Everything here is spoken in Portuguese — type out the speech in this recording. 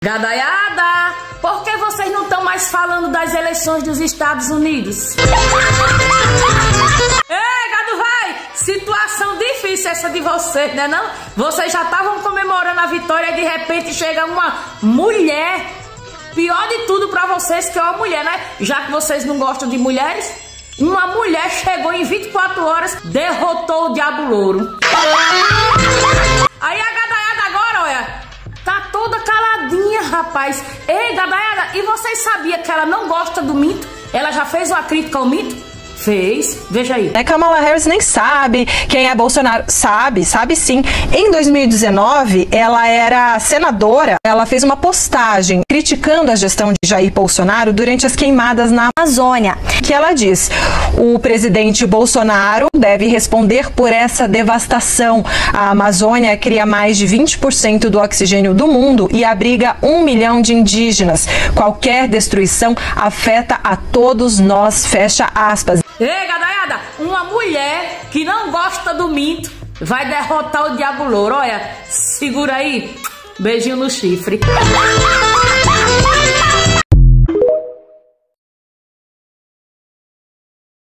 Gadaiada, por que vocês não estão mais falando das eleições dos Estados Unidos? Ei, gado vai! Situação difícil essa de vocês, né não? Vocês já estavam comemorando a vitória e de repente chega uma mulher. Pior de tudo pra vocês que é uma mulher, né? Já que vocês não gostam de mulheres, uma mulher chegou em 24 horas, derrotou o Diabo Louro. Aí a gadaiada agora, olha, tá toda caladinha, rapaz. Ei, gadaiada, e vocês sabiam que ela não gosta do mito? Ela já fez uma crítica ao mito? Fez, veja aí. Kamala Harris nem sabe quem é Bolsonaro. Sabe sim. Em 2019, ela era senadora. Ela fez uma postagem criticando a gestão de Jair Bolsonaro durante as queimadas na Amazônia. Que ela diz: o presidente Bolsonaro deve responder por essa devastação. A Amazônia cria mais de 20% do oxigênio do mundo e abriga 1 milhão de indígenas. Qualquer destruição afeta a todos nós, fecha aspas. Ei, gadaiada, uma mulher que não gosta do mito vai derrotar o Diabo Louro. Olha, segura aí. Beijinho no chifre.